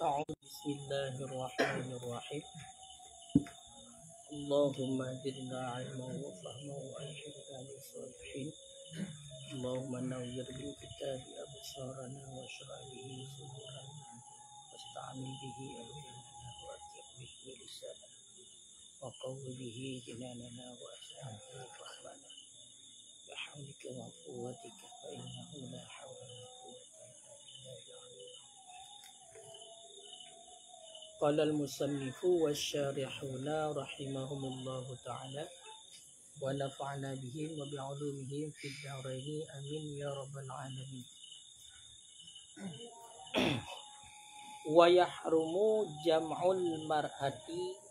بسم الله الرحمن الرحيم. اللهم زدنا علما وفهما وألحقنا بالصالحين. اللهم نور بالكتاب أبصارنا واشرح به صدورنا واستعمل به ألسنتنا وأتق به لساننا وقوي به جناننا وأسعد به فهمنا بحولك وقوتك فإنه لا حول ولا قوة إلا بالله. قال المصنف والشارحون رحمهم الله تعالى ونفعنا بهم وبعلومهم في الدارين آمين يا رب العالمين. ويحرم جمع المرأة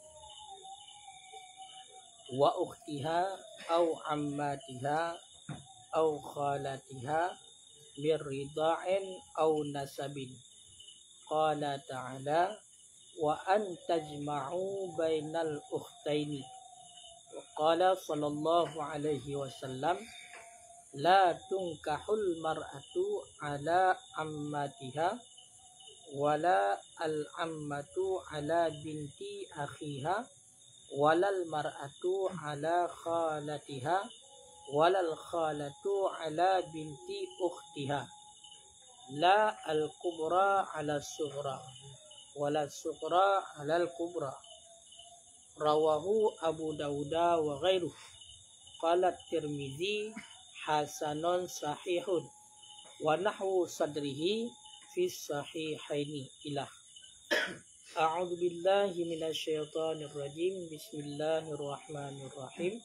وأختها أو عماتها أو خالتها من رضاع أو نسب. قال تعالى وأن تجمعوا بين الأختين. وقال صلى الله عليه وسلم لا تنكح المرأة على عماتها ولا العمة على بنت أخيها ولا المرأة على خالتها ولا الخالة على بنت أختها لا الكبرى على الصغرى ولا الصغرى على الكبرى. رواه أبو داود وغيره. قال الترمذي حسن صحيح ونحو صدره في الصحيحين إلى. أعوذ بالله من الشيطان الرجيم. بسم الله الرحمن الرحيم.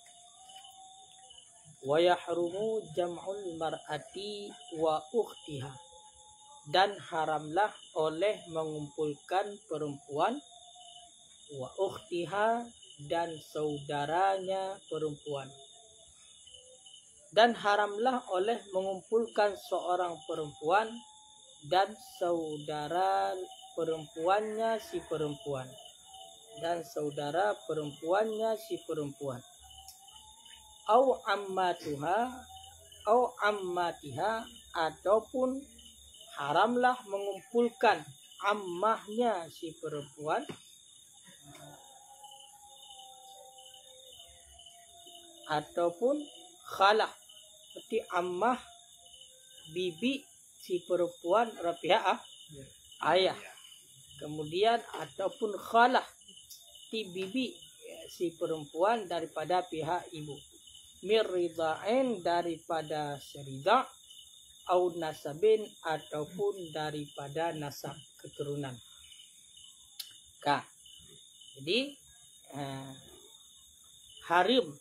ويحرم جمع المرأة وأختها. Dan haramlah oleh mengumpulkan perempuan wa ukhtiha dan saudaranya perempuan. Dan haramlah oleh mengumpulkan seorang perempuan dan saudara perempuannya si perempuan. Dan saudara perempuannya si perempuan. Au ammatuha au ammatiha, ataupun haramlah mengumpulkan ammahnya si perempuan ataupun khalah, seperti ammah bibi si perempuan rapiah ayah, kemudian ataupun khalah si bibi si perempuan daripada pihak ibu, mirrida'in daripada serida, au nasabin ataupun daripada nasab keturunan. Jadi haram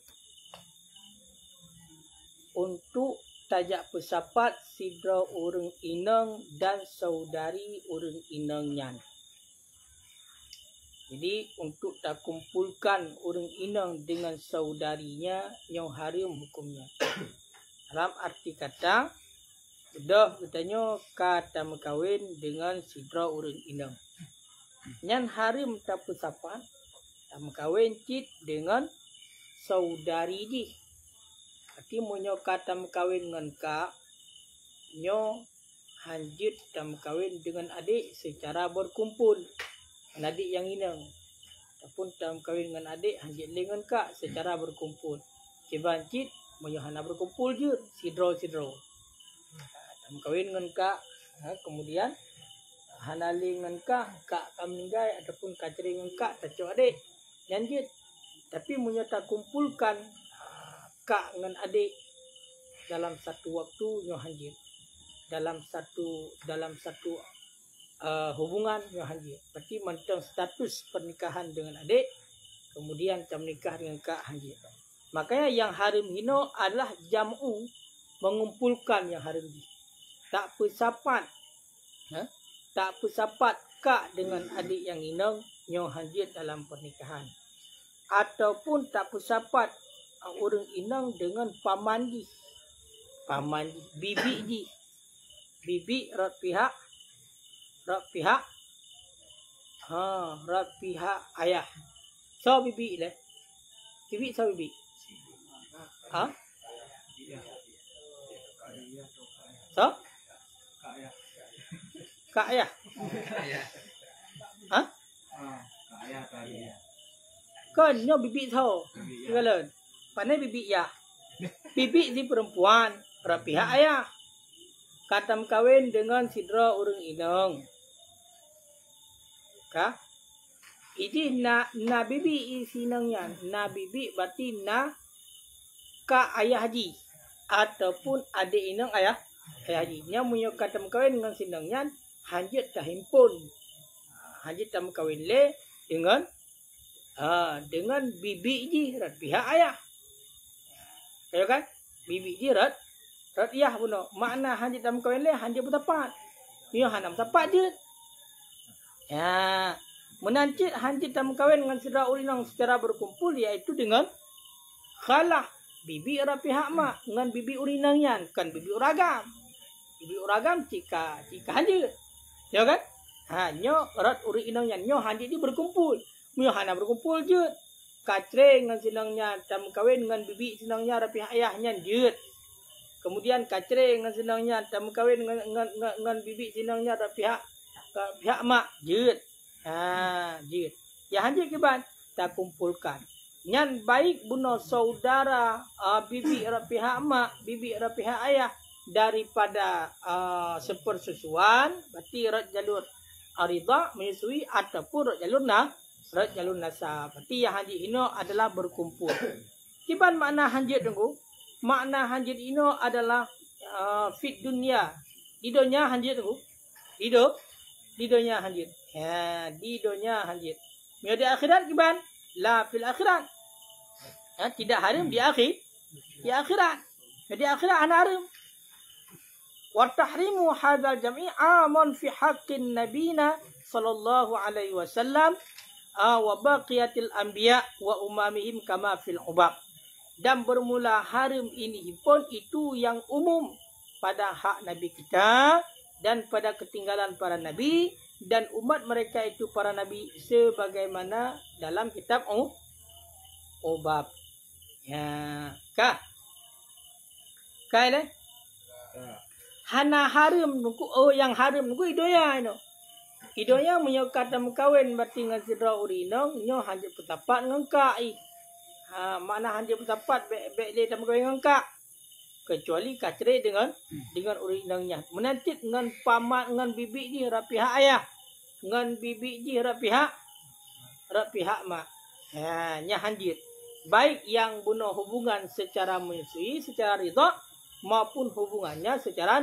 untuk tajak pesapat sidra urang inang dan saudari urang inangnya. Jadi untuk tak kumpulkan urang inang dengan saudarinya yang haram hukumnya. Dalam arti kata sudah katanya kata berkahwin dengan sidra urang inang. Nyan haram tak pesapat tak berkahwin cit dengan saudari di. Arti munyo kata berkahwin dengan kak, nyo hanjit tak berkahwin dengan adik secara berkumpul. Adik yang inang. Ataupun tak berkahwin dengan adik hanjit dengan kak secara berkumpul. Ciban cit munyo hana berkumpul je sidro-sidro. Kawin dengan kak, kemudian hanali dengan kak meninggal ataupun kaceri dengan kak tacu adik lanjut. Tapi munyo tak kumpulkan kak dengan adik dalam satu waktu nyo hanjit, dalam satu hubungan nyo hanjit. Berarti mentang status pernikahan dengan adik, kemudian tak menikah dengan kak hanjit. Makanya yang haram hino adalah jam'u, mengumpulkan yang haram di. Tak pesapat kak dengan adik yang inang nyo hanjit dalam pernikahan, ataupun tak pesapat orang inang dengan paman bibi rat pihak ayah. So bibi le so bibi so kak ayah Ha? Ayah tadi. Kan nyo bibi tau. Segala. Pandai bibi ya. Bibi di perempuan pada pihak ayah. Katam kawin dengan sidra urang inang. Kah? Ini na bibi isinangnya. Na bibi berarti na ka ayah haji. Ataupun adik inang ayah haji. Nya punya katam kawin dengan sinangnya. Hanjit tahimpun. Hanjit tam kawin le dengan bibi ji rat pihak ayah. Kayo kan? Bibi ji rat ayah puno. Makna hanjit tam kawin le hanjit bertapat. Dia hanam tapat je. Ya, menancit hanjit tam kawin dengan saudara urinang secara berkumpul iaitu dengan khalah bibi rat pihak mak dengan bibi urinangnya, kan bibi uragam. Bibi uragam jika hanjit. Ya kan? Nyo rat uri inangnya nyo hanjit dia berkumpul. Nyo hana berkumpul je. Kacreng dengan sinangnya tam kawin dengan bibi sinangnya rapi ayahnya je. Kemudian kacreng dengan sinangnya tam kawin dengan bibi sinangnya rapi pihak mak je. Je. Ya hanjit kiban tak kumpulkan. Nyan baik buno saudara bibi rapi mak, bibi rapi ayah daripada sepersusuan berarti rat jalur arida menyusui ataupun rat jalur nasab. Berarti yang hanjit ino adalah berkumpul. Kiban makna hanjit tunggu? Makna hanjit ino adalah fit dunia. Di dunia hanjit tunggu. Di dunia hanjit. Ya, di dunia hanjit. Di akhirat kiban? La fil akhirat. Tidak haram di akhirat. Di akhirat ana haram. وتحريم هذا الجميع عام في حق النبينا صلى الله عليه وسلم وبقية الأنبياء وأممهم كما في الحباب. Dan bermula haram ini pun itu yang umum pada hak Nabi kita dan pada ketinggalan para Nabi dan umat mereka itu para Nabi sebagaimana dalam kitab Ubab. Ya, kah? Kah ini? Hana haram nuku yang haram nuku idoya ino. Idoya menyokat dan kawin berarti dengan sidra urinong nyo hanjit petapat dengan kai. Mana hanjit petapat bek le tam kawin dengan kak. Kecuali kacre dengan urinongnya. Menantit dengan pamat dengan bibi ji rapi hak ayah. Dengan bibi ji rapi hak mak. Nya hanjit. Baik yang bunuh hubungan secara menyusui, secara ridha maupun hubungannya secara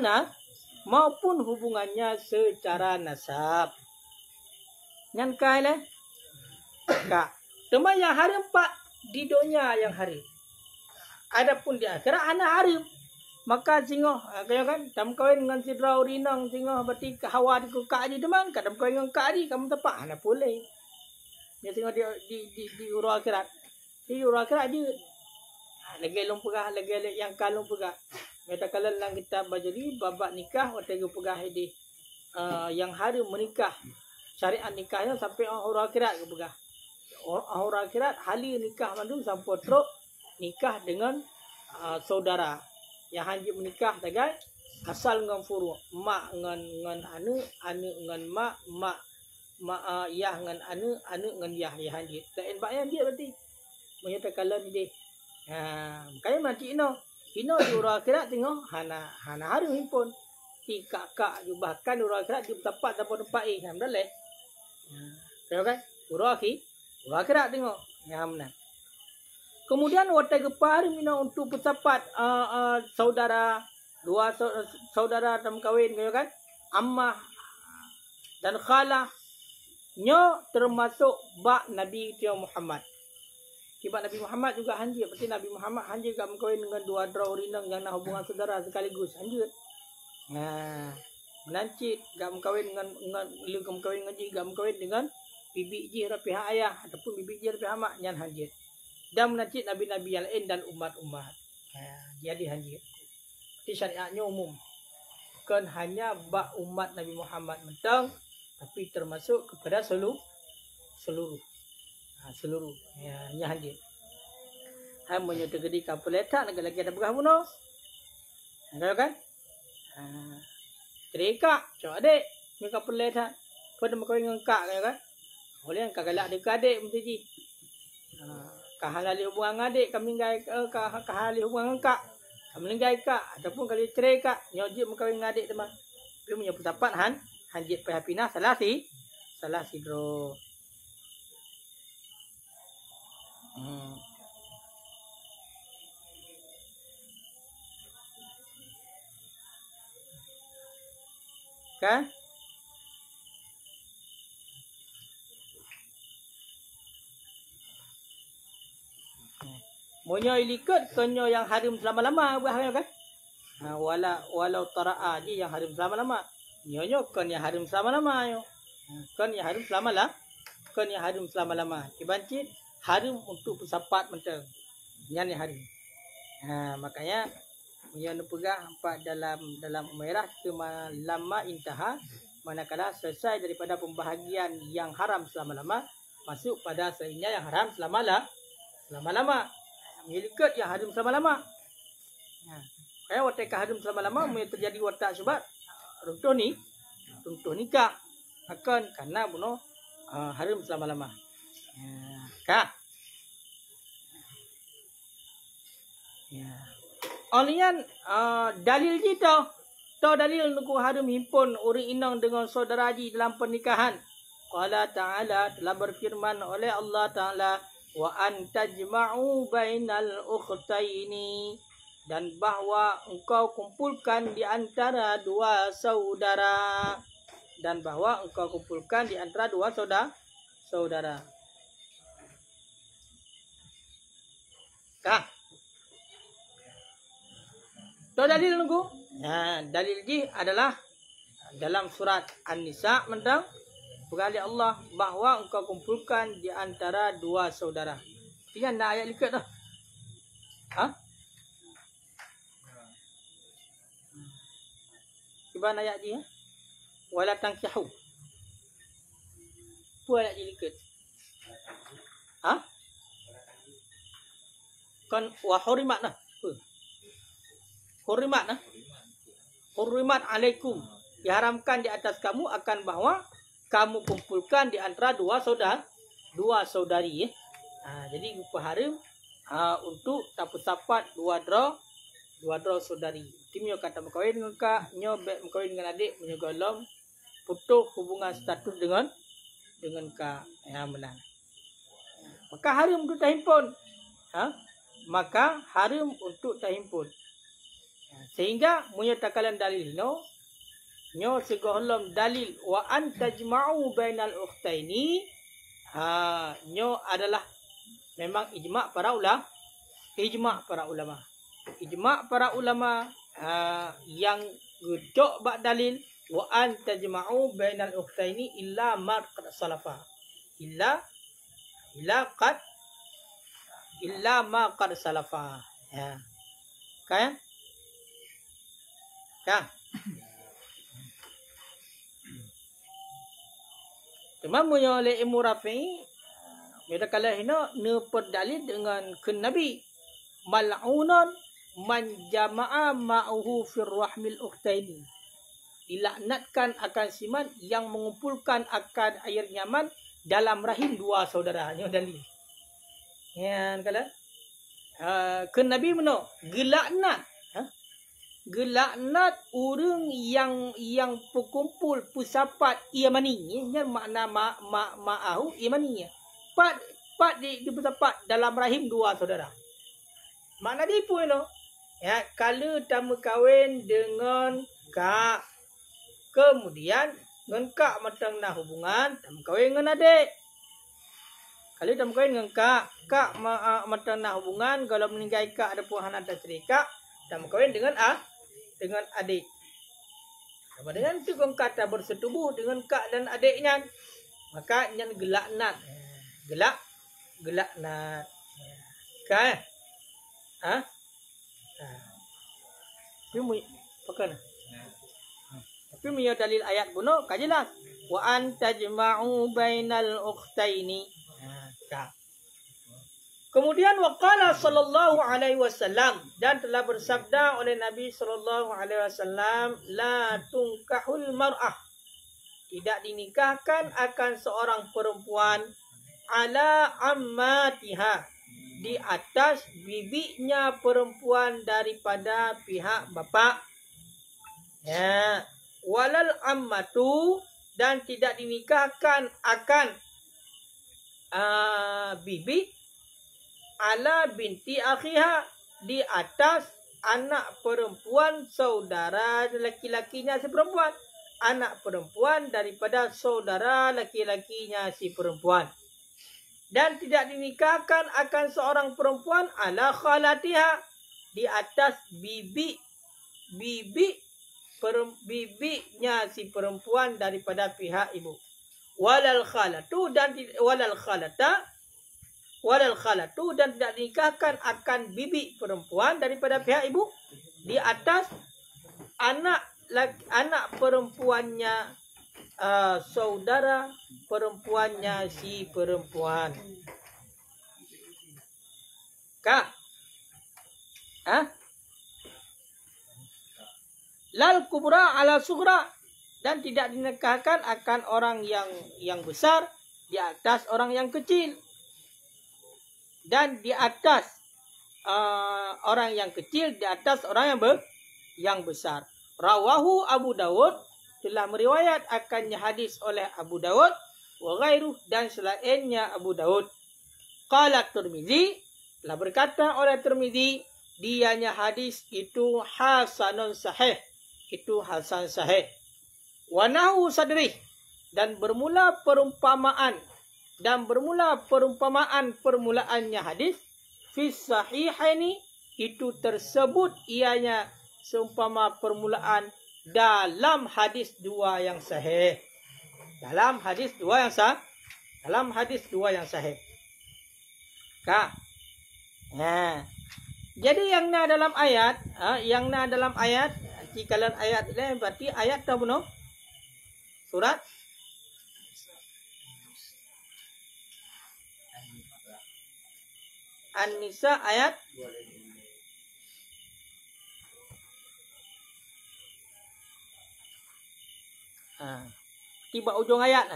nasab. Nyan kai le? Kak. Cuma yang haram pak di dunia yang haram. Adapun di akhirat ana haram. Maka singoh kaya kan tam kawin dengan sidra urinang singoh berarti hawa di kak di deman kadam kawin dengan kak di kamu tepak ana boleh. Dia singoh di uru akhirat. Di uru akhirat dia lagi long pegah lagi yang kalung pegah. Meta kalan lang kita bajari babak nikah waktu tu pegah ini yang hari menikah syariat nikahnya sampai orang akhirat ke pegah. Orang akhirat hali nikah mandung sampai teruk nikah dengan saudara. Yang hanji menikah tagai asal dengan furu mak dengan anu dengan mak yah dengan anu dengan yah hanji. Tak enbak yang dia berarti menyata kalan dia. Makanya mati ino di urang akhirat tengok hana harum himpun ti kakak ju bahkan urang akhirat di tempat tempat ham daleh. Tengok kan urang akhirat tengok yang benar. Kemudian watai gepar mina untuk bersapat saudara dua saudara dalam kawin kan ammah dan khalah nyo termasuk bak Nabi Muhammad. Sebab Nabi Muhammad juga hanjir. Berarti Nabi Muhammad hanjir juga berkahwin dengan dua draw rinang yang nak hubungan saudara sekaligus. Hanjir. Menancit. Gak berkahwin dengan berkahwin dengan gak berkahwin dengan bibi ji pihak ayah. Ataupun bibi ji pihak mak. Yang hanjir. Dan menancit Nabi-Nabi yang lain dan umat-umat. Jadi hanjir. Jadi syariatnya umum. Bukan hanya bak umat Nabi Muhammad mentang. Tapi termasuk kepada seluruh. Seluruh ya hanjir. Hai menyudah gedi kapal letak lagi ada begah bunuh. Tahu kan? Terika, coba dek, ni kapal letak. Pada makau dengan kak kan? Boleh kan galak dia ke adik mesti ji. Kahalali hubungan dengan adik, kami kahalali hubungan dengan kak. Kami lenggai kak ataupun kalau cerai kak, nyojik mengkawin dengan adik teman. Dia punya pendapat hanjit pihapina salah si bro. Kan? Monyo ilikut konyo yang harim selama-lama buah kan? Walau tara'a je yang harim selama-lama. Nyo kon yang harim selama-lama yo. Kon yang harim selama-lama. Kon yang harim selama-lama. Dibancit harim untuk bersapat menteng. Yang harim. Makanya yang pegang empat dalam Umairah lama intaha, manakala selesai daripada pembahagian yang haram selama-lama, masuk pada selainnya yang haram selama-lama. Milikut yang haram selama-lama. Kaya watak haram selama-lama mungkin terjadi watak sebab runtuh nikah akan karena bunuh haram selama-lama. Kah? Ya. Olian dalil kita dalil nuku haram himpun orang inang dengan saudara ji dalam pernikahan. Qala ta'ala telah berfirman oleh Allah Ta'ala, wa an tajma'u bainal ukhtaini, dan bahwa engkau kumpulkan di antara dua saudara, saudara. Kah? Dalil nunggu. Dalil ji adalah dalam surat An-Nisa mentang berkali Allah bahawa engkau kumpulkan di antara dua saudara. Tinggal nak ayat likat dah. Cuba ayat ji wala tankihu. Apa ayat ji likat? Kan wa hurimat nah. Hurimat alaikum, diharamkan di atas kamu akan bahwa kamu kumpulkan di antara dua saudari. Jadi rupa haram untuk tapu-tapat dua draw saudari. Timnya kata berkahwin dengan kak, nyo berkahwin dengan adik, menyogolom putus hubungan status dengan kak. Menang. Maka haram untuk tahimpun. Maka haram untuk tahimpun. Sehingga menyatakan dalil nyo segohlom dalil wa an tajma'u bainal ukhtaini, nyo adalah memang ijma' para ulama yang gedok bak dalil wa an tajma'u bainal ukhtaini illa ma qad salafa, illa ma qad salafa. Kan? Cuma punya oleh Imam Rafi'i, mereka kala hina ne perdalil dengan kun Nabi mal'unan man jama'a ma'uhu fir rahmil ukhtaini, dilaknatkan akan siman yang mengumpulkan akan air nyaman dalam rahim dua saudara. Ini dalil. Ya kala kun Nabi meno gelaknat orang yang berkumpul pusapat iamani, yang makna ma'ahu iamani, pat di pusapat dalam rahim dua saudara. Makna dia pun kalau tamu kahwin dengan kak, kemudian dengan kak matang nah hubungan tamu kahwin dengan adik. Kalau tamu kahwin dengan kak matang nah hubungan, kalau meninggal kak ada puan atas kak, tamu kahwin dengan adik. Sama dengan itu kata bersetubuh dengan kak dan adiknya, maka yang gelaknat. Gelaknat. Kan? Tapi punya dalil ayat bunuh kajelas. Wa an tajma'u bainal ukhtaini. Kemudian waqala sallallahu alaihi wasallam, dan telah bersabda oleh Nabi sallallahu alaihi wasallam, la tunkahul mar'ah, tidak dinikahkan akan seorang perempuan ala ammatiha, di atas bibinya perempuan daripada pihak bapa. Ya, walal ammatu, dan tidak dinikahkan akan bibi ala binti akhiha, di atas anak perempuan saudara laki-lakinya si perempuan, anak perempuan daripada saudara laki-lakinya si perempuan. Dan tidak dinikahkan akan seorang perempuan ala khalatiha, di atas bibinya si perempuan daripada pihak ibu. Walal khalatu, dan tidak dinikahkan akan bibi perempuan daripada pihak ibu, di atas anak perempuannya saudara perempuannya si perempuan. Lal kubra ala sugra, dan tidak dinikahkan akan orang yang besar di atas orang yang kecil, dan di atas orang yang kecil di atas orang yang besar. Rawahu Abu Dawud, telah meriwayat akannya hadis oleh Abu Dawud, wa ghairuh, dan selainnya Abu Dawud. Qala Tirmizi, telah berkata oleh Tirmizi, dianya hadis itu hasanun sahih, itu hasan sahih. Wa nahu sadri, dan bermula perumpamaan permulaannya hadis fi sahihaini, itu tersebut ianya seumpama permulaan dalam hadis dua yang sahih. Dalam hadis dua yang sahih. Nah, jadi yang na dalam ayat, jikalau ayat ini berarti ayat tak benar. Surat An-Nisa ayat tiba ujung ayat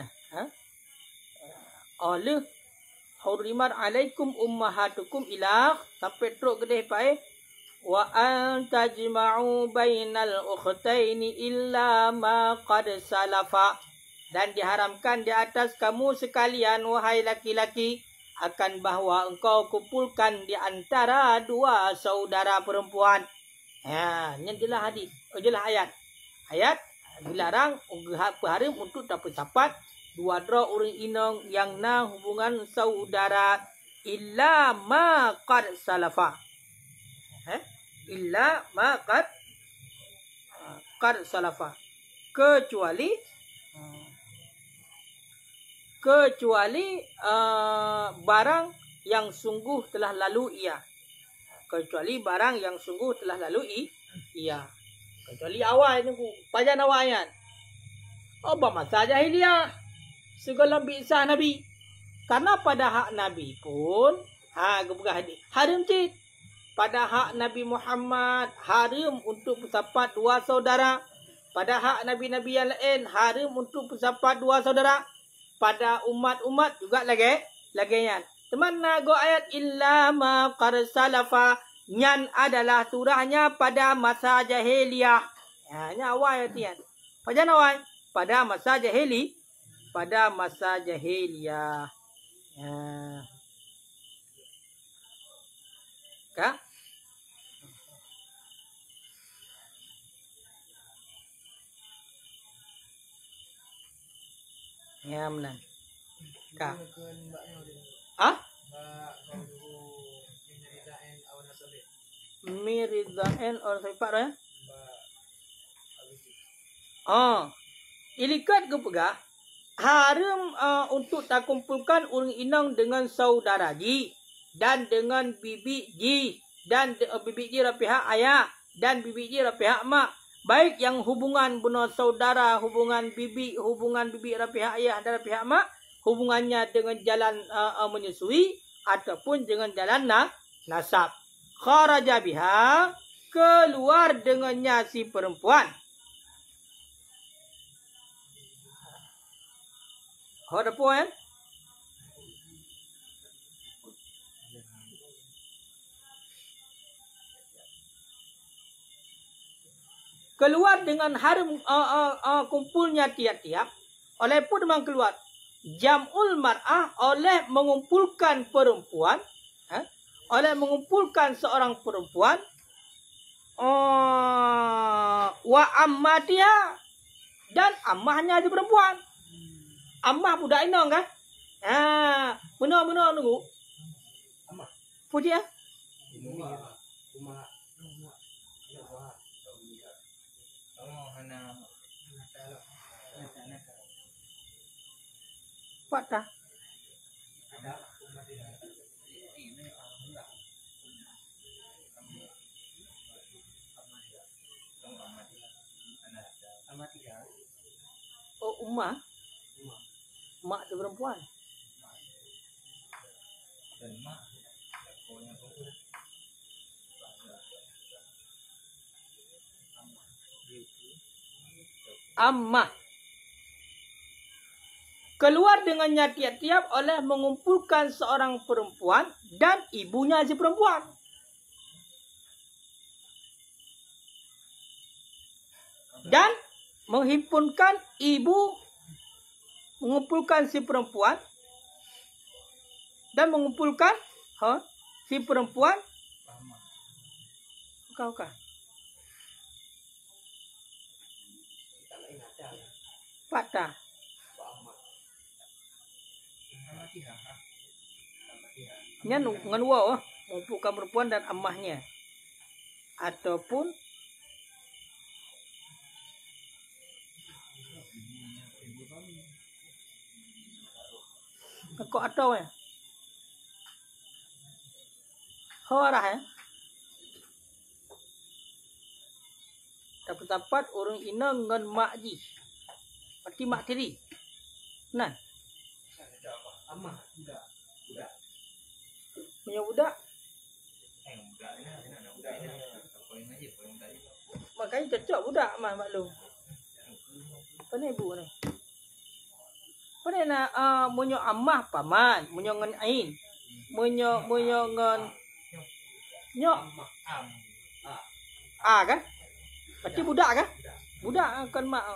oleh hurimat alaikum ummahatukum ilah sampai teruk gedeh pai wa an tajma'u bainal ukhtaini illa ma qad salafa, dan diharamkan di atas kamu sekalian wahai laki-laki akan bahawa engkau kumpulkan di antara dua saudara perempuan. Ini jelas hadis, jelas ayat. Ayat dilarang haram untuk dapat dua orang inong yang na hubungan saudara illa ma qad salafa. Illa ma qad salafa, kecuali barang yang sungguh telah lalu ia. Kecuali awal ni pajan awal ayat. Masa jahiliyah segala bisa Nabi. Karena pada hak Nabi pun haram cit. Pada hak Nabi Muhammad haram untuk bersapat dua saudara. Pada hak Nabi-Nabi yang lain haram untuk bersapat dua saudara. Pada umat-umat juga lagi yan. Teman go ayat illa ma qad salafa, nyan adalah surahnya pada masa jahiliyah. Nya awal ayat yan. Pada awal pada masa jahiliyah. Ya benar. Miridaen or sifat ya? Ilikat ke pegah haram untuk tak kumpulkan orang inang dengan saudara ji dan dengan bibi ji dan bibi ji pihak ayah dan bibi ji pihak mak. Baik yang hubungan benar saudara, hubungan bibi pihak ayah dan pihak mak, hubungannya dengan jalan menyusui ataupun dengan jalan nasab. Kharaja biha, keluar dengannya si perempuan. Ada poin. Keluar dengan harum kumpulnya tiap-tiap. Oleh pun memang keluar. Jam'ul mar'ah oleh mengumpulkan perempuan. Oleh mengumpulkan seorang perempuan. Wa ammatiha. Dan ammahnya di perempuan. Ammah budak inang kan? Benar nunggu. Ammah. Puji ya? Patah. Oh, Ummah. Mak tu perempuan. Dan mak Ammah. Keluar dengannya tiap-tiap oleh mengumpulkan seorang perempuan dan ibunya si perempuan. Dan menghimpunkan ibu, mengumpulkan si perempuan dan mengumpulkan si perempuan. Kau. Patah. Nya ngan wa mengumpulkan perempuan dan ammahnya. Ataupun kok atau ya? Horah ya. Dapat orang ina ngan mak ji. Berarti mak tiri. Nah. ammah budak. Punya budak. Makanya cocok budak mah maklum. Apa ni ibu ni? Apa ni nak munyo ammah paman, munyo ngan ain. Munyo ngan nyok. Kan? Berarti budak kan? Budak kan mak.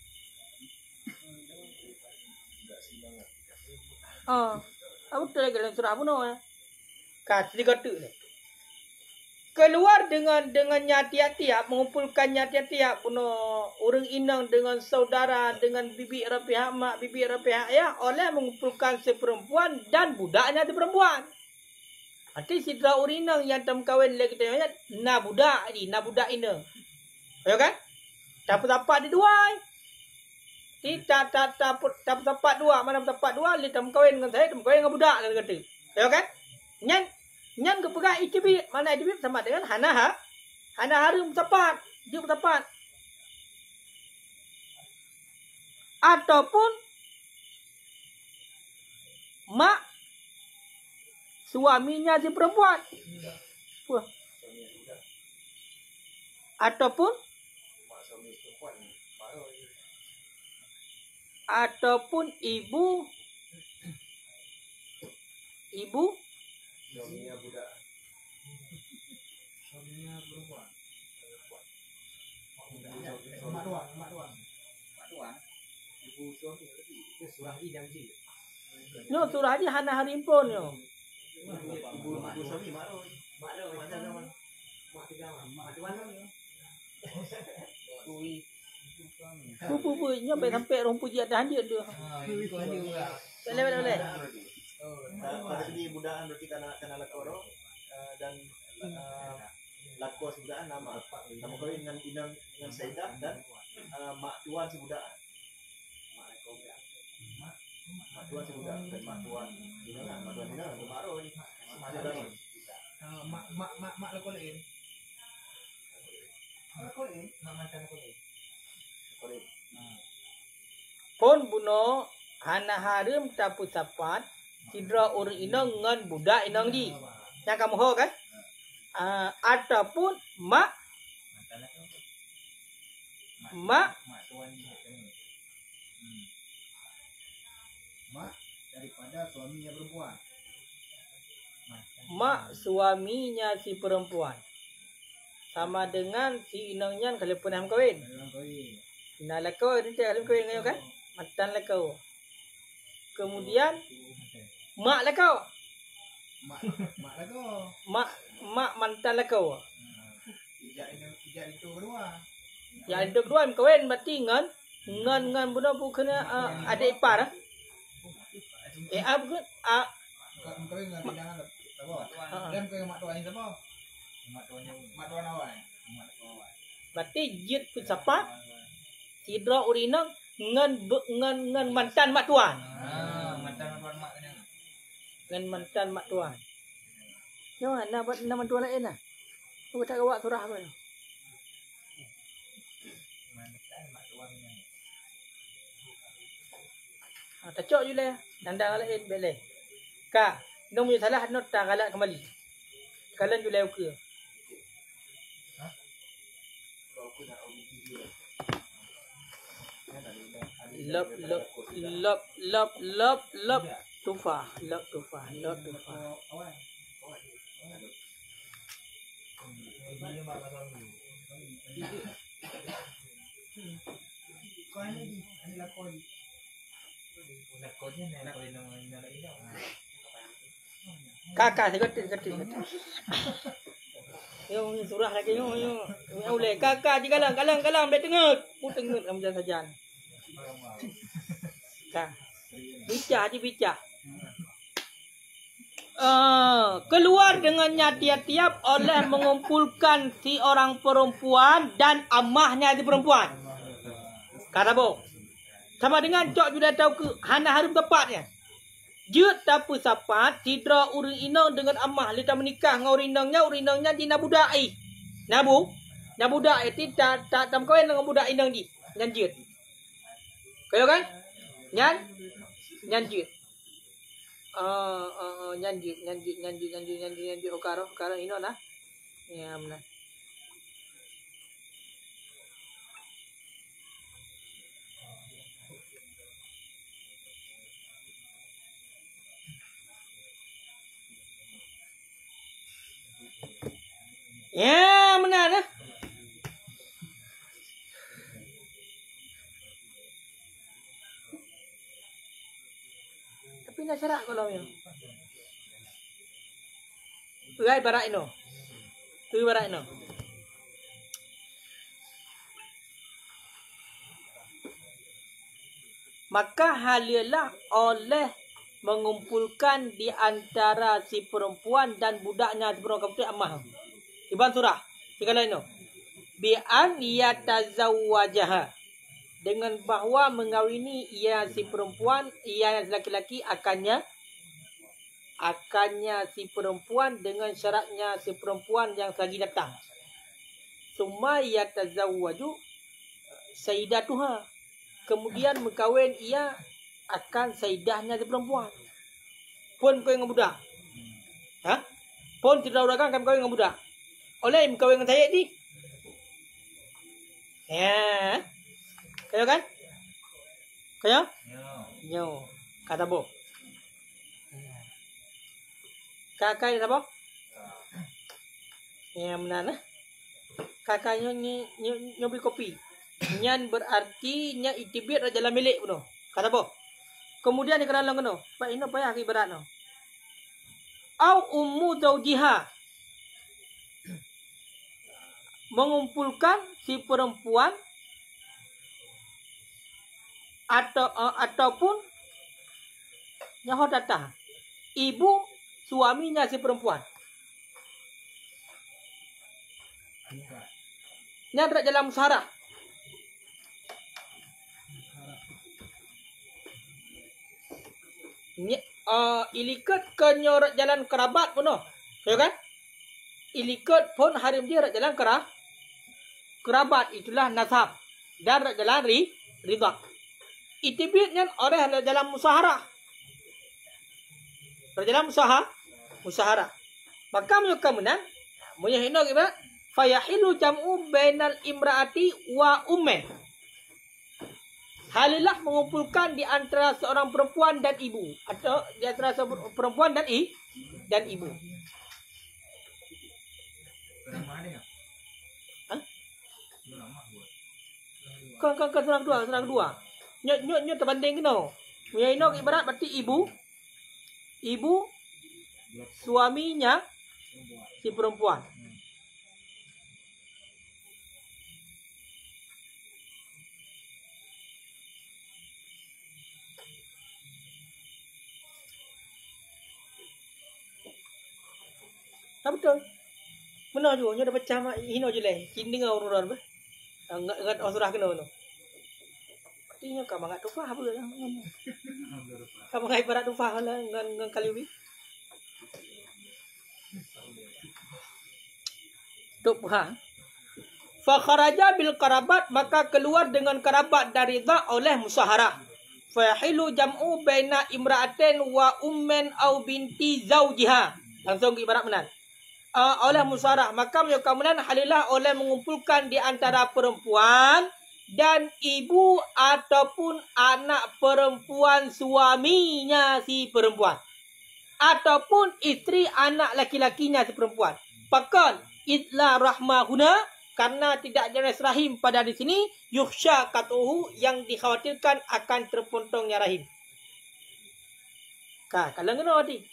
Apa tu lagi dalam surah Bunuh ya? Kasih kata ni. Keluar dengannya tiap-tiap, mengumpulkannya tiap-tiap Bunuh orang inang dengan saudara, dengan bibi rapiah mak, bibi rapiah ayah, oleh mengumpulkan si perempuan dan budaknya si perempuan. Arti sidra orang inang yang tam kahwin lagi kita ya, na budak inang. Ya kan? Dapat di dua. Tak dapat dua, mana dapat dua, li tam kahwin dengan saya, tam kahwin dengan budak kan kata. Ya kan? Nyan ke pegang itibit, mana itibit sama dengan hana harum tepat, dia tepat. Ataupun mak suaminya si perempuan. Ataupun ibu Suaminya budak. Suaminya perempuan. Mak tuan. Ibu suami itu surah i dan ji. No, surah ni hana harimpun yo. Ibu suami mak macam mak tiga mak tuan yo. Pupu nya sampai rompu dia dah dia tu. Itu handi juga. Boleh. Pada segi budaan berarti kena lakoro dan lakos budaan nama kawin dengan inang dengan Saidah dan mak tuan si budaan. Mak tuan si budaan dan mak tuan inang mak roy. Mak lakolein. Mak mantan lakolein. Pun buno hana harum tapu sapat sidra orang inang ngan budak inang di. Yang kamu ho kan? Ataupun mak suaminya perempuan. Mak suaminya si perempuan. Sama dengan si inangnya kalau pernah kawin. Nah lakau itu kalau kawin dengan kan? Mantan lakau. Kemudian mak lakau. Mak lakau. Mak mantan lakau. Ijak itu kedua. Yang itu kedua kawin berarti ngan benar bukan adik ipar. Bukan Kawin dengan pindangan apa? Dan kawin mak tuanya siapa? Mak tuan awal. berarti jid pun siapa? Sidra urinang ngan mantan mak tuan. Mantan tuan mak kena. Ngan mantan mak tuan. Jangan nak buat nama tuan lain lah. Aku tak awak surah apa. Mantan mak tuan kena. Tak cok je lah. Nanda lain boleh. Kak, nong punya salah not tak galak kembali. Kalian julai uke. Lop tufah. Kakak saya kata. Yung surah lagi yung ule kakak di kalang dah tengok. Pu tengok kamu jangan saja. Kak. Bicara. Keluar dengannya tiap-tiap oleh mengumpulkan si orang perempuan dan amahnya di perempuan. Kata bo. Sama dengan cok sudah tahu ke hana harum tepatnya. Jut tapu sapat sidra uring inang dengan amah lita menikah ngau urinangnya di nabudai. Nabudai itu tak tam kawin dengan budak inang di. Nyan jut. Kau kan? Nyan jut. Nyan jut okaro ino lah. Ya benar. Ya, benar lah. Tapi nak syarat kalau yang. Tuai barak ino. Maka halilah oleh mengumpulkan di antara si perempuan dan budaknya si perempuan itu amah. Iban surah. Tiga lain no. Bi'an yatazawwajaha. Dengan bahawa mengawini ia si perempuan, ia laki-laki akannya si perempuan dengan syaratnya si perempuan yang lagi datang. Summa yatazawwaju sayyidatuha. Kemudian mengkawin ia akan sayyidahnya si perempuan. Pun kau yang budak. Pun tidak urakan kau yang budak. Oleh mengkawin dengan saya ni. Ya. Kaya kan? Kaya? Yo. Kata bo. Kakak ni apa? Ya mana? Kakaknya nyobi kopi. Nyan berarti nya itibit dalam milik puno. Kata bo. Kemudian di kenalan kono. Pak ino payah ibarat no. Au ummu zaujiha. Mengumpulkan si perempuan ataupun nyaho datang ibu suaminya si perempuan. Nya dalam musyawarah. Ilikat ke nyorat jalan kerabat pun ya kan? Ilikat pun harim dia jalan kerabat itulah nasab dan jalan ridha. Itibitnya orang dalam musyawarah. Dalam musyawarah. Maka mereka menang. Munyahino gimana? Fayahilu jam'u bainal imraati wa ummen. Halilah mengumpulkan di antara seorang perempuan dan ibu, atau di antara seorang perempuan dan ibu. Hah? Kau serang dua. Nyot terbanding kena. Punya inok ibarat berarti ibu, suaminya si perempuan. Tak betul. Benar juga. Nya dah baca hino je lah. Kini dengar orang-orang ber. Enggak surah kena tu. Artinya kamu enggak tufah apa lah. Kamu enggak ibarat tufah lah dengan kaliwi. Tufah. Fa kharaja bil karabat, maka keluar dengan karabat dari dha oleh musaharah. Fa yahilu jam'u baina imra'atin wa ummin au binti zawjiha. Langsung ibarat benar. Oleh musyawarah, maka kemudian halilah oleh mengumpulkan di antara perempuan dan ibu ataupun anak perempuan suaminya si perempuan, ataupun isteri anak laki-lakinya si perempuan. Pakal idla rahmahuna, karena tidak jenis rahim pada di sini, yukhsha katuhu, yang dikhawatirkan akan terpontongnya rahim. Kalau kena hati.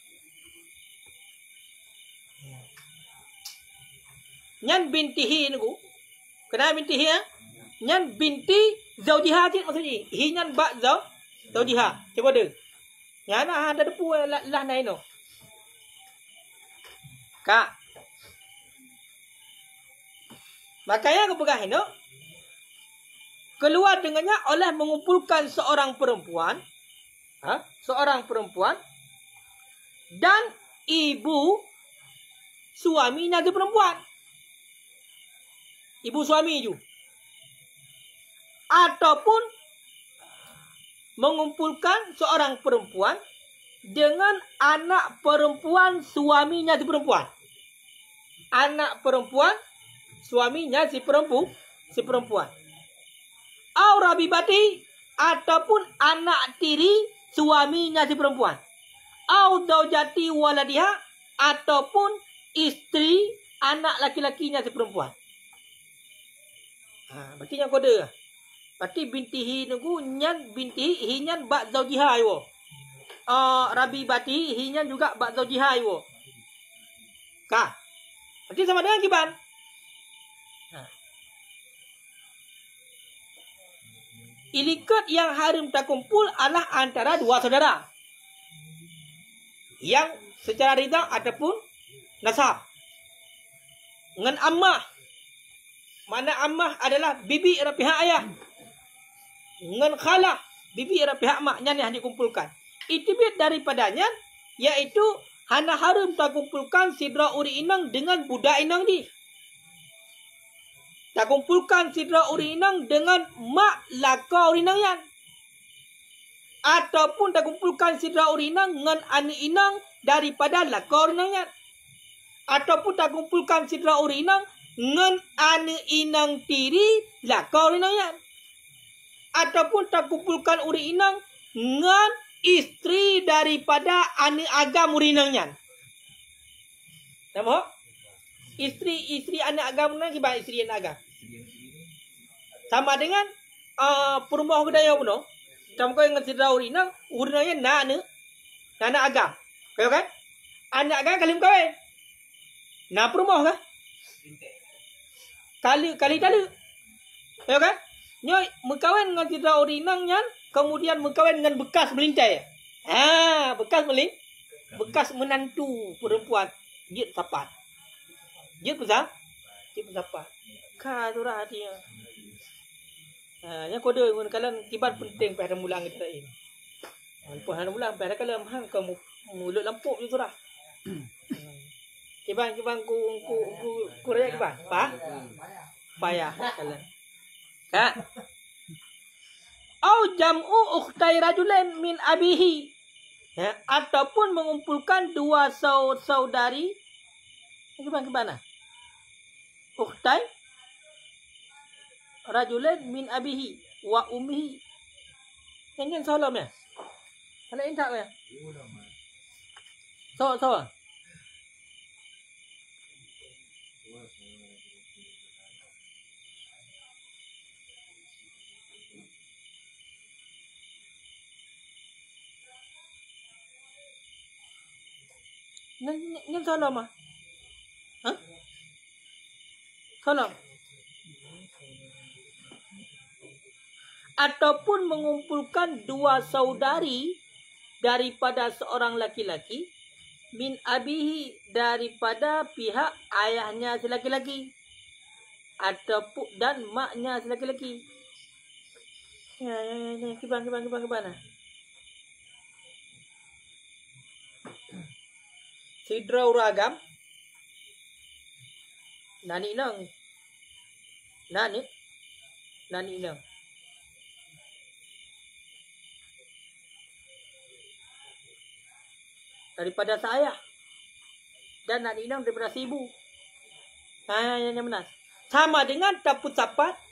Nyan bintihi niku. Kenapa bintihi ya? Nyan binti zaujiha je maksudnya. Hi nyan ba zaujiha. Coba dia. Nyan ada depu lah nai no. Kak. Makanya aku pegang no. Keluar dengannya oleh mengumpulkan seorang perempuan. Seorang perempuan. Dan ibu suaminya tu perempuan. Ibu suami ju. Ataupun mengumpulkan seorang perempuan dengan anak perempuan suaminya si perempuan. Anak perempuan suaminya si perempuan. Au rabibati, ataupun anak tiri suaminya si perempuan. Au zaujati waladiha, ataupun istri anak laki-lakinya si perempuan. Berarti yang kode. Berarti bintihi nunggu nyan bintihi hinyan bak zaujiha yo. Rabibati hinyan juga bak zaujiha yo. Kah? Berarti sama dengan kiban. Ilikat yang haram terkumpul adalah antara dua saudara. Yang secara ridha ataupun nasab. Dengan ammah. Mana ammah adalah bibi dari pihak ayah. Dengan khalah, bibi dari pihak maknya yang dikumpulkan. Itibit daripadanya, yaitu hana harum tak kumpulkan sidra uri inang dengan budak inang di. Tak kumpulkan sidra uri inang dengan mak laka uri inang yan. Ataupun tak kumpulkan sidra uri inang dengan anak inang daripada laka uri inang yan. Ataupun tak kumpulkan sidra uri inang ngan anak inang tiri laka uri inang yan. Ataupun tak kumpulkan uri inang ngan istri daripada anak agam uri inang yan. Nampak? Istri anak agam nang kibah istri anak agam. Sama dengan perumah kedaya puno. Kamu kau ingat sidra uri inang yan na anak agam. Kau kan? Anak agam kalim kawin. Na perumah kah? Kali tadi. Ya kan? Nyoy mengkawin dengan sidra uri inang yan, kemudian mengkawin dengan bekas melintai. Bekas menantu perempuan. Jit sapat. Jit sapat. Ka surah dia. Yang kode kalian kibat penting pada mulang kita ini. Pada mulang pada kalian hang kamu mulut lampuk je surah. Kibang ku raya kibang. Payah kalian. Kak. Au jam'u ukhtai rajulain min abihi. Ya, ataupun mengumpulkan dua saudari. Kibang mana? Ukhtai rajulain min abihi wa ummihi. Yang salam ya. Kalau ini tak ya. So. Yang salam ah. Hah? Salam. Ataupun mengumpulkan dua saudari daripada seorang laki-laki, min abihi daripada pihak ayahnya laki-laki, ataupun dan maknya laki-laki. Ya, kibang. Sidra uragam. Nani nang. Daripada saya dan nak inang daripada si ibu. Yang benar. Sama dengan dapur sapat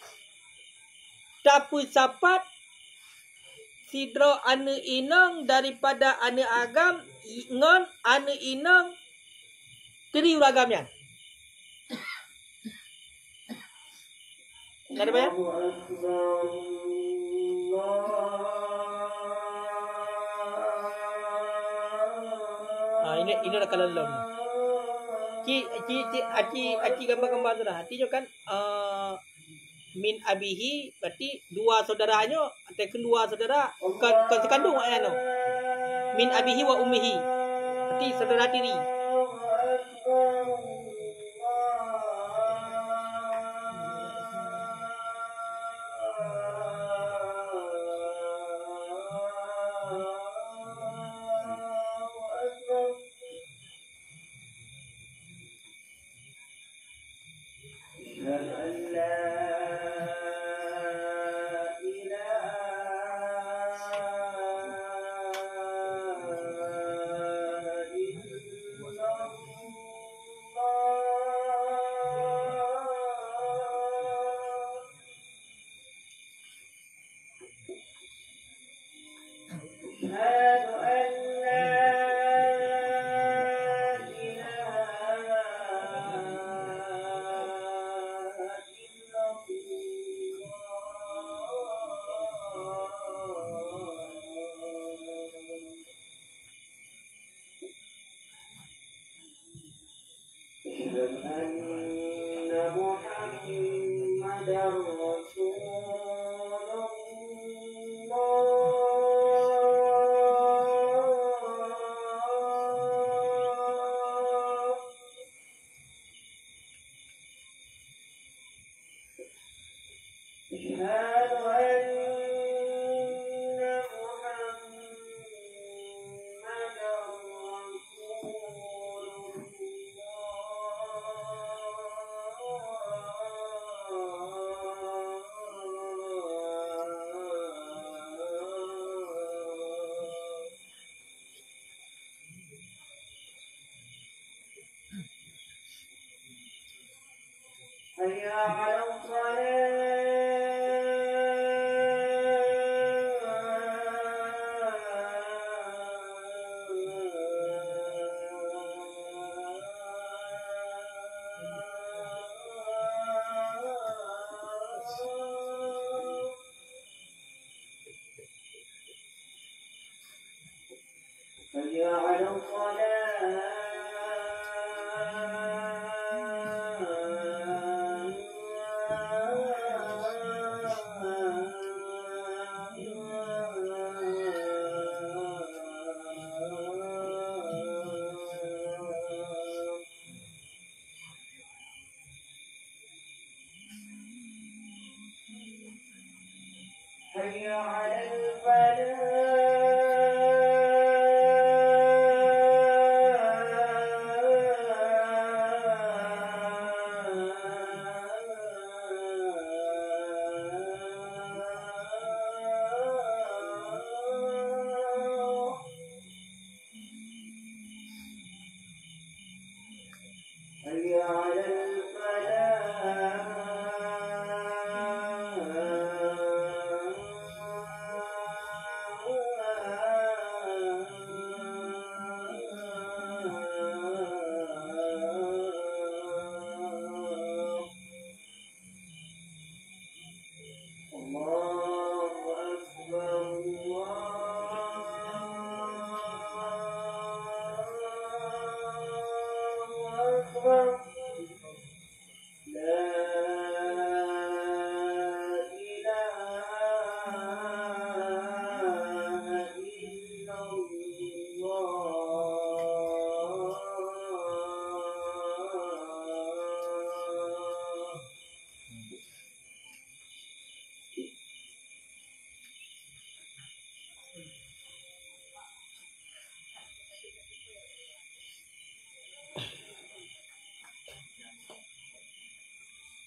sidro ane inang daripada ane agam ngon ane inang teri uragamnya. Ada apa ya? Ini dah kalau lom. Aci gambar-gambar tu dah. Artinya kan min abihi berarti dua saudaranya, atau kedua saudara kan sekandung ayah no. Min abihi wa ummihi. Berarti saudara tiri.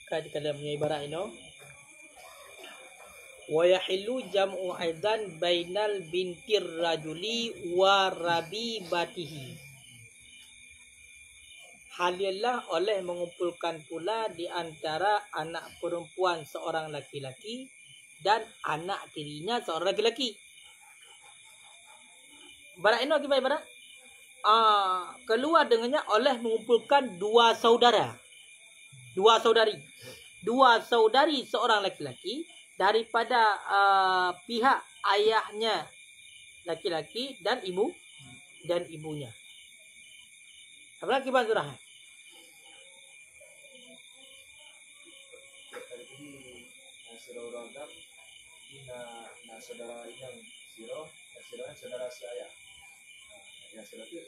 Kalau punya ibarat ini, wa yahillu jam'u aidan bainal bintir rajuli wa rabibatihi. Halillah oleh mengumpulkan pula di antara anak perempuan seorang laki-laki dan anak tirinya seorang laki-laki. Ibarat ini akibat ibarat keluar dengannya oleh mengumpulkan dua saudara, dua saudari seorang laki-laki daripada pihak ayahnya laki-laki dan ibunya. Apa akibat surah? Saudara Adam, saudara yang saudara si ayah. Yang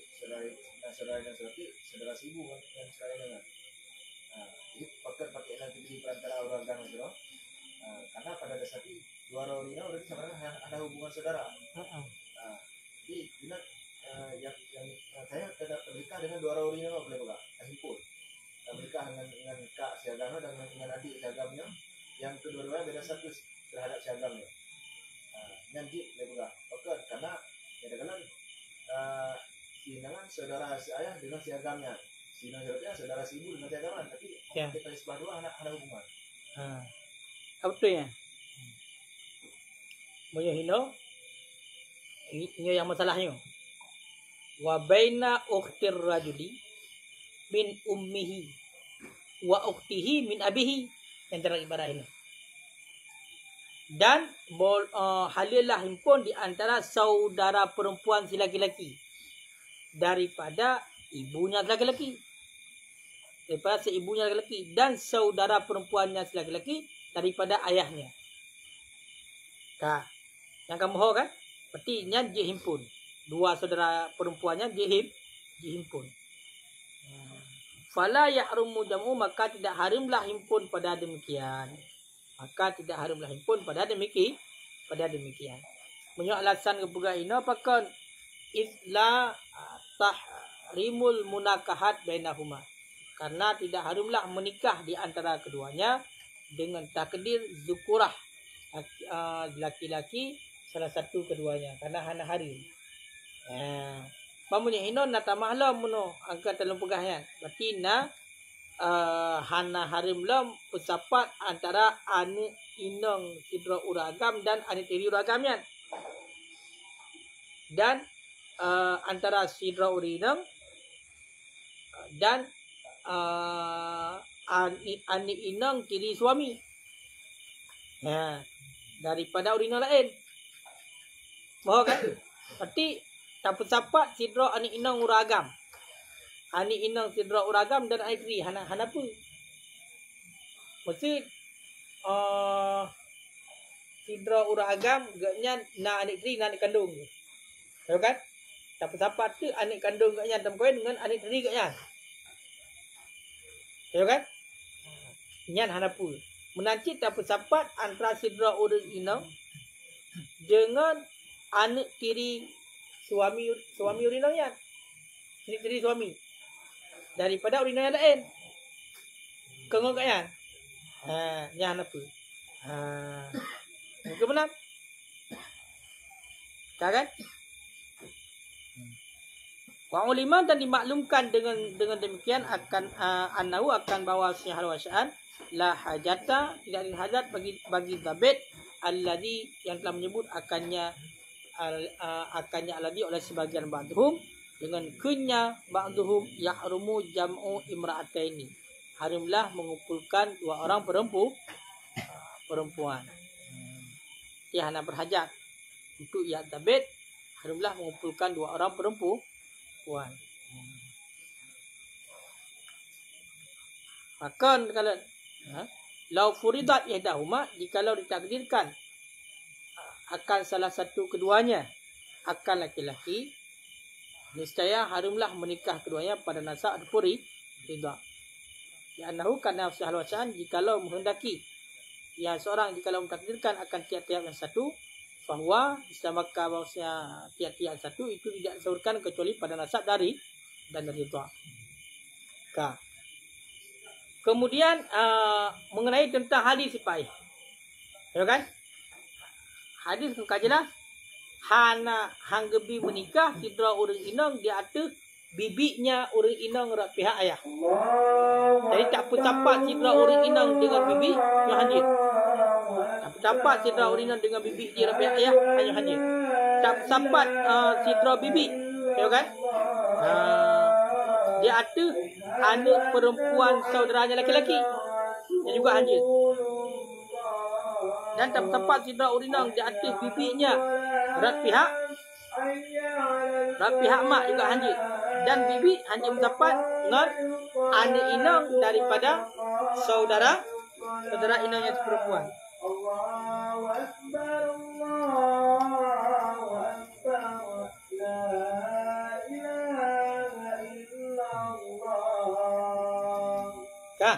saudara si ibu yang saya dengar. Jadi pakai nanti di perantara orang agama itu. Karena pada dasar itu dua orang ini berarti sebenarnya ada hubungan saudara. Jadi bila yang saya tidak menikah dengan dua orang ini boleh bukan? Himpun. Menikah dengan kak si agama dan dengan adik si agamanya. Yang kedua-duanya beda status terhadap si agamanya. Nanti boleh bukan? Oke, karena kadang-kadang sinangan saudara si ayah dengan si agamnya, sinangan saudara si ibu dengan si agama, tapi kita sebelah dua ada hubungan. Apa tu ya? Banyak ini yang masalahnya. Wa baina ukhtir rajuli min ummihi wa ukhtihi min abihi, yang terang ibarat ini. Dan halillah himpun di antara saudara perempuan si laki-laki daripada ibunya laki-laki, daripada si ibunya laki-laki, dan saudara perempuannya si laki-laki daripada ayahnya. Yang kamu tahu kan? Berarti nya dihimpun. Dua saudara perempuannya dihimpun. Fala yahrumu jam'u, maka tidak haramlah himpun pada demikian. Punya alasan kebuka ini apakah isla tahrimul munakahat bainahuma, karena tidak haramlah menikah di antara keduanya dengan takdir zukurah, laki-laki salah satu keduanya, karena hana harim. Pamunya hino nata mahla muno angkat dalam pegahan. Berarti hana harim lam pesapat antara ane inong sidra uragam dan ane tiri uragamnya. Dan antara sidra urinang dan ane inong tiri suami. Daripada urinang lain. Mohon kan? Berarti tak pesapat sidra ane inong uragam. Ani inang sidra uragam dan aitri hana apa? Maksud sidra uragam gaknya na anik tri na anik kandung. Tahu kan? Tapi siapa tu anik kandung gaknya dalam kawin dengan anik tri gaknya. Tahu kan? Nyan hana apa? Menanci tapi siapa antara sidra urang inang dengan anik tiri suami urinangnya. Tiri suami. Daripada urina yang lain. Kengok kan? Yang apa? Itu benar. Kan? Wa ulima dan dimaklumkan dengan demikian akan annahu akan bawa syahal wasya'an la hajata, tidak ada hajat bagi zabit alladhi yang telah menyebut akannya alladhi oleh sebagian ba'dhum dengan kunya ba'dhum yahrumu jam'u imra'ataini, haramlah mengumpulkan dua orang perempuan. Dia hanya berhajat untuk ia zabit, haramlah mengumpulkan dua orang perempuan. Bahkan kalau lau furidat yahdahuma, jikalau ditakdirkan akan salah satu keduanya akan laki-laki, niscaya haramlah menikah keduanya pada nasab puri tidak. Ya anahu kana sahal wasan, jikalau menghendaki yang seorang jikalau mentakdirkan akan tiap-tiap yang satu, bahwa istamaka bahwasanya tiap-tiap satu itu tidak disebutkan kecuali pada nasab dari dan dari ridha. Kemudian mengenai tentang hadis sipai. Ya kan? Hadis muka jelas. Hana hanggebi menikah sidra urang inang di atas bibinya urang inang rak pihak ayah. Jadi tak pecapat sidra urang inang dengan bibi yang hadir. Tak pecapat sidra urang inang dengan bibi di rak pihak ayah hanya hadir. Tak pecapat sidra bibi, ya kan? Di atas anak perempuan saudaranya laki-laki yang juga hadir. Dan tak tepat sidra urinang di atas bibinya rak pihak mak juga hadir. Dan bibi hanya mendapat dengan anak inang daripada saudara inang yang perempuan. Allahu Akbar, Allahu Akbar, la ilaha illallah. Kah?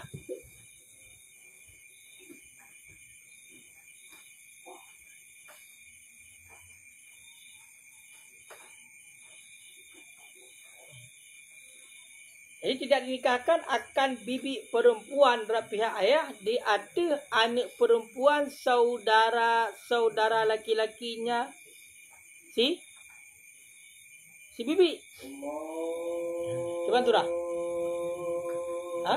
Jadi tidak dinikahkan akan bibi perempuan dari pihak ayah di atas anak perempuan saudara laki-lakinya si bibi. Cuman turah. Ha?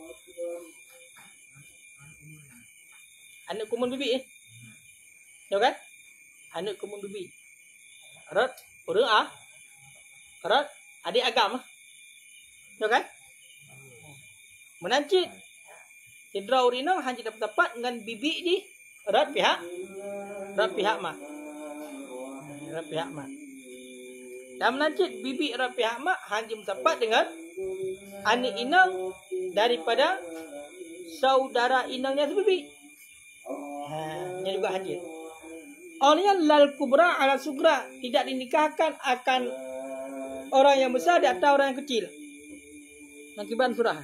Anak kumun bibi ya kan? Anak kumun bibi. Rat urang rat adik agam ya kan? Menancit sidra urinang hanya dapat dengan bibi di rat pihak mak. Rat pihak mak. Dan menancit bibi rat pihak mak hanya dapat dengan anak inang daripada saudara inangnya sebibi. Yang juga hadir. Olehnya lal kubra ala sugra, tidak dinikahkan akan orang yang besar di atas orang yang kecil. Nakiban surah.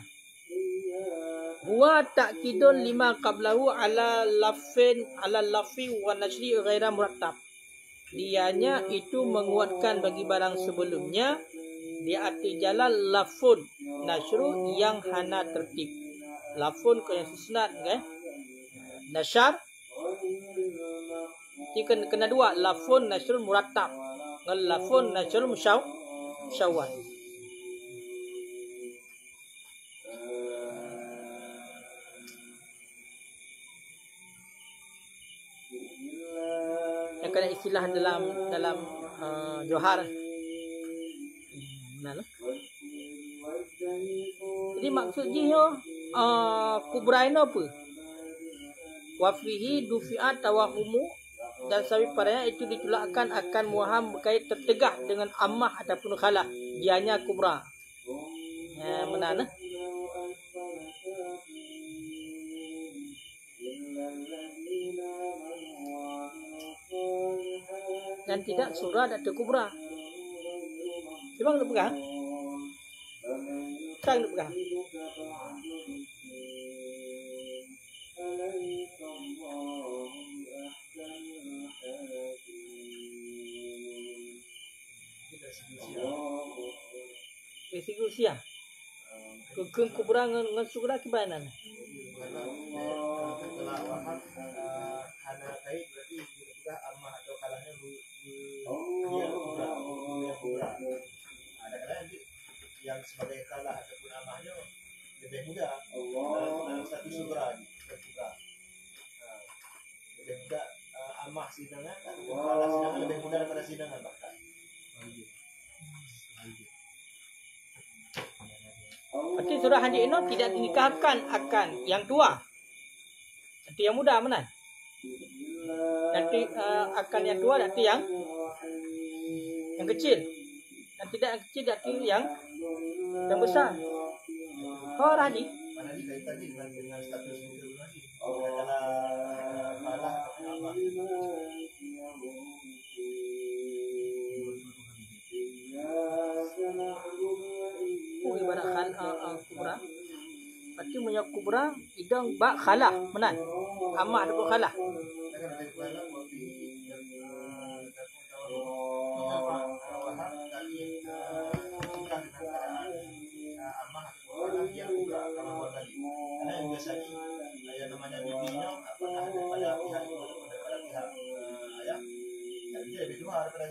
Huwa ta'kidun lima qablahu ala lafi wa nashri ghaira murattab. Dianya itu menguatkan bagi barang sebelumnya di atas jalan lafun nashru yang hana tertib. Lafun kau yang susnat kan? Nashar jika kena dua lafun nashrul murattab dengan lafun nashrul musyawwal. Yang kena istilah dalam Johar. Benar. Jadi maksudnya kubra ini apa? Wafihi dufi'at tawahumu, dan sawi padanya itu ditolakkan akan muham berkait tertegah dengan ammah ataupun khalah. Dianya kubra. Benar. Dan tidak surah dan kubra. Coba nak pegang. Sekarang nak pegang. Segi usia. Kekeng kubra dengan surah kebanan. Setelah wafat anak baik berarti juga ammah atau kalahnya dia kubra. Ada kalanya yang sebagai kalah ataupun ammahnya lebih muda dalam satu surah kubra. Lebih muda ammah sidangan ataupun kalah sidangan lebih muda daripada sidangan bahkan. Berarti surah Haji Ino tidak dinikahkan akan yang tua. Nanti yang muda mana? Nanti akan yang tua, nanti yang kecil. Dan tidak yang kecil, nanti yang besar. Oh, Haji. Mana dikaitan dengan status itu lagi? Adalah malah apa? Ibarat kubra. Berarti punya kubra idang bak khalah, benar? Ammah ada khalah.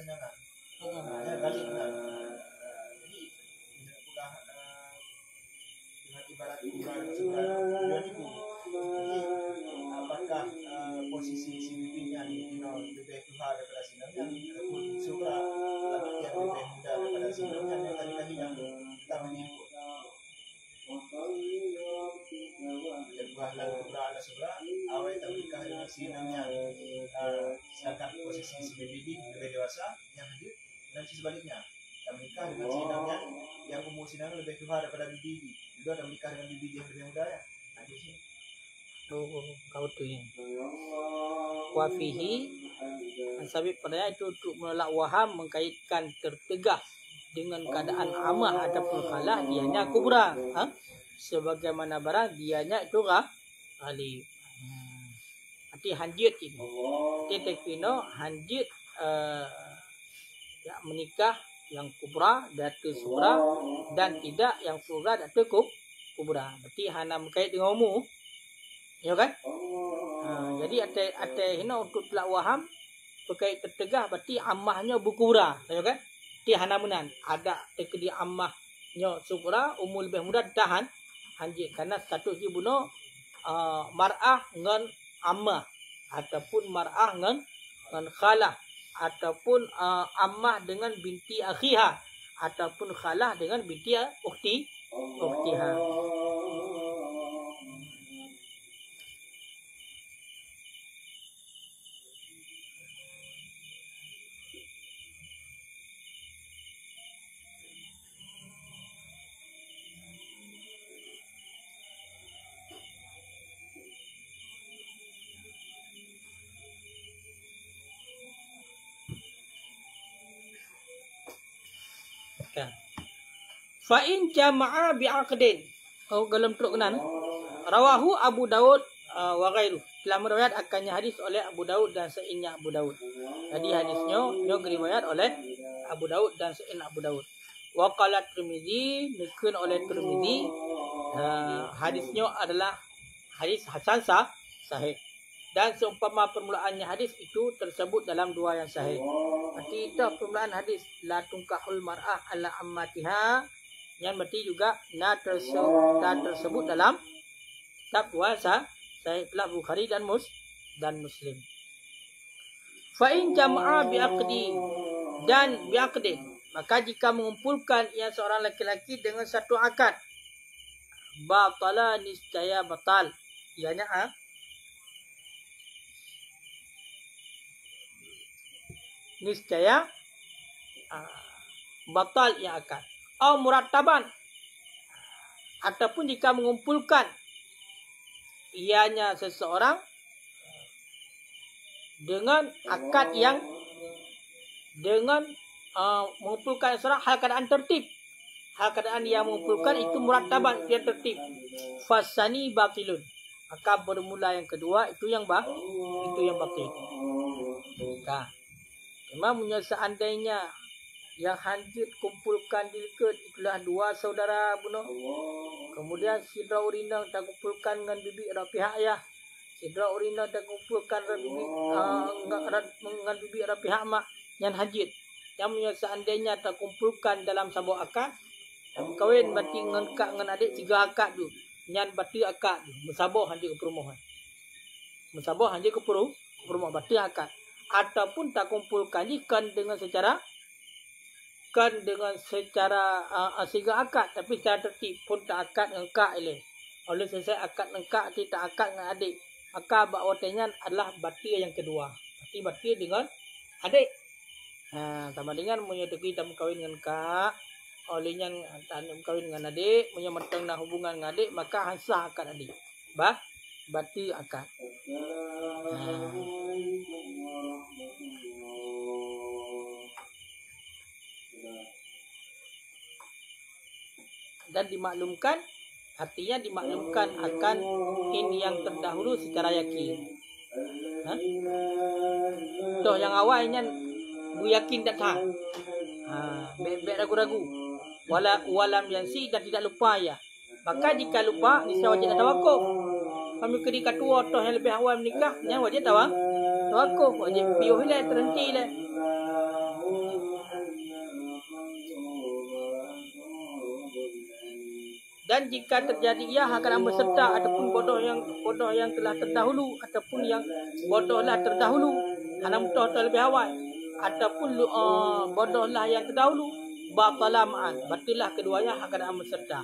persindangan. Ya balik benar. Jadi sudah dengan ibarat sebulan 2000. Jadi apakah posisi si pimpinnya lebih tua daripada sinarnya ataupun Subra yang lebih muda daripada sinarnya yang tadi yang kita mengikut. Yang buahlah Subra ada Subra awal kita menikah dengan sinarnya sedangkan posisi si bibi lebih dewasa yang hadir dan sebaliknya kita menikah dengan sinarnya yang umur sinarnya lebih tua daripada bibi juga kita menikah dengan bibi yang lebih muda ya. Hadir sih. Kau tu yang wafihi sabit padanya itu untuk menolak waham mengkaitkan tertegah dengan keadaan amah ataupun khalah dianya kubra sebagaimana barang dianya itu khalif. Arti hanjit ini titik pino hanjit ya menikah yang kubra datu subra dan tidak yang subra datu kubra. Berarti hana mengkait dengan umur. Ya kan? Jadi ada hina untuk telak waham berkait tertegah berarti ammahnya berkura, ya kan? Ti hanamunan ada tekdi ammahnya sukura umur lebih muda tahan hanjit karena status dia bunuh mar'ah dengan ammah ataupun mar'ah dengan khalah ataupun ammah dengan binti akhiha ataupun khalah dengan binti ukhtiha. Fa in jama'a bi'aqdin. Dalam turut kenan. Rawahu Abu Daud wa ghairu. Telah meriwayat akannya hadis oleh Abu Daud dan seinya Abu Daud. Jadi hadisnya diriwayat oleh Abu Daud dan seinya Abu Daud. Wa qala Tirmizi nukun oleh Tirmizi hadisnya adalah hadis hasan sahih. Dan seumpama permulaannya hadis itu tersebut dalam dua yang sahih. Berarti itu permulaan hadis la tunkahul mar'ah ala ammatiha yang berarti juga tersebut dalam kitab dua sahih telah Bukhari dan Muslim. Fa in jama'a bi'aqdi dan bi'aqdi maka jika mengumpulkan yang seorang laki-laki dengan satu akad batala niscaya batal. Ianya niscaya batal yang akad. Atau murattaban ataupun jika mengumpulkan ianya seseorang dengan akad yang dengan mengumpulkan seseorang hal keadaan tertib. Hal keadaan yang mengumpulkan itu murattaban dia tertib. Fasani batilun. Maka bermula yang kedua itu yang batil. Nah, memang seandainya yang hanjit kumpulkan dilikat itulah dua saudara bunuh. Kemudian sidra urina tak kumpulkan dengan bibi ada pihak ayah. Sidra urina tak kumpulkan dengan bibi ada pihak mak yang hanjit. Yang seandainya tak kumpulkan dalam sebuah akad. Kawin berarti ngengkak dengan adik 3 akad tu. Yang berarti akad tu. Musabah hanjit ke perumahan. Musabah hanjit ke perumahan berarti akad. Ataupun tak kumpulkan ikan dengan secara sehingga akad tapi secara tertib pun tak akad ngengkak oleh selesai akad ngengkak tidak akad dengan adik maka bakwatanya adalah batil yang kedua batil dengan adik sama dengan menyetujui tak kawin dengan kak olehnya tak kawin dengan adik menyematang hubungan dengan adik maka hansah akad adik batil akad. Dan dimaklumkan artinya dimaklumkan akan ini yang terdahulu secara yakin. Toh yang awalnya bu yakin tak tahu. Bebek ragu-ragu. Walam yansi dan tidak lupa ya. Maka jika lupa niscaya wajib tawakuf. Kami ketika tua toh yang lebih awal menikah yang wajib tawakuf wajib piuh lah terhenti lah. Dan jika terjadi ia akan berserta ataupun bodoh yang telah terdahulu ataupun yang bodohlah terdahulu, anak mudah lebih awal ataupun bodohlah yang terdahulu, batalah ma'an, batilah keduanya akan berserta.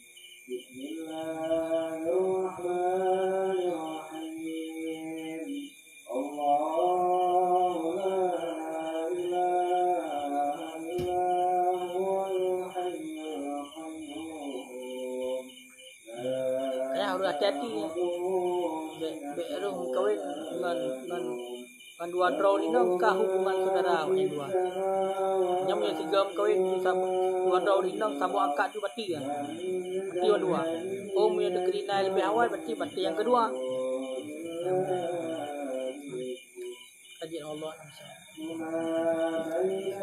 Harus hati-hati ya. Baru kawin dengan dua draw ni nak kah hubungan saudara yang dua. Yang punya tiga kawin ni dua draw ni nak sabu akad tu bati kan. Bati dua. Oh punya degree lebih awal bati yang kedua. Kajian Allah.